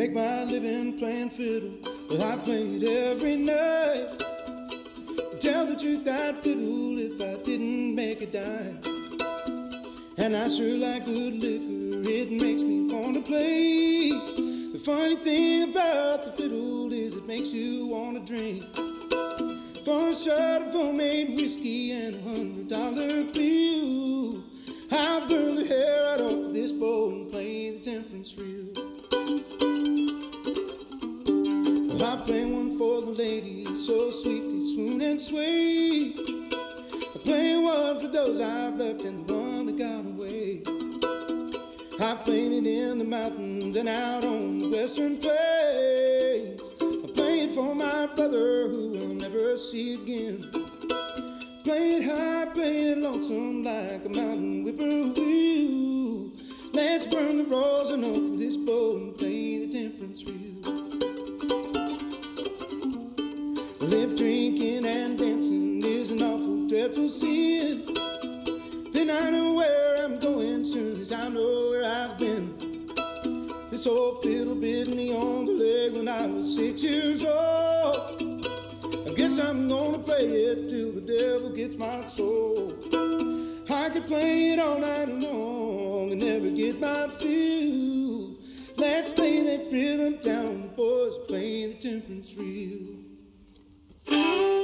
make my living playing fiddle, but I play it every night. Tell the truth, I'd fiddle if I didn't make a dime. And I sure like good liquor, it makes me want to play. The funny thing about the fiddle is it makes you want to drink. For a shot of homemade whiskey and $100 bill, I'll burn the hair right off this bowl and play the Temperance Reel. Well, I play one for the ladies, so sweet they swoon and sway. I play one for those I've left and the one that got away. I played it in the mountains and out on the western plains. I play it for my brother who will never see again. Play it high, play it lonesome like a mountain whippoorwill. Let's burn the rosin off of this bowl and play the Temperance Reel. Well, if drinking and dancing is an awful, dreadful sin, then I know where I'm going soon as I know where I've been. This old fiddle bit me on the leg when I was 6 years old. I guess I'm gonna play it till the devil gets my soul. I could play it all night long and never get my fill. Let's play that rhythm down, boys, play the Temperance Reel.